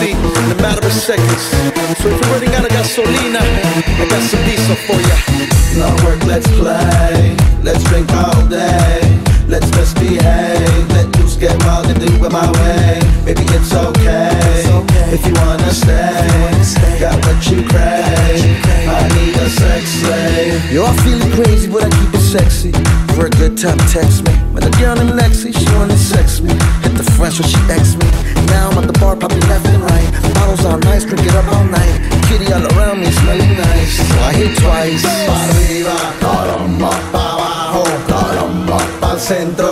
feet in a matter of seconds. So if you're running out of gasolina, I got some diesel for ya. No work, let's play. Let's drink all day. Let's misbehave. Let loose, get wild and do it my way. Maybe it's okay if you wanna stay. Got what you crave. I need a sex slave. Yo, I feeling crazy, but I keep it sexy. For a good time, text me. Met a girl named Lexi, she wanna sex me. Hit the French when she ex me. Now I'm at the bar, popping left and right. Bottles all nice, drink it up all night. Kitty all around me, smelling nice. So I hit twice. Pa' arriba, caramba, pa' abajo, caramba, pa'l centro.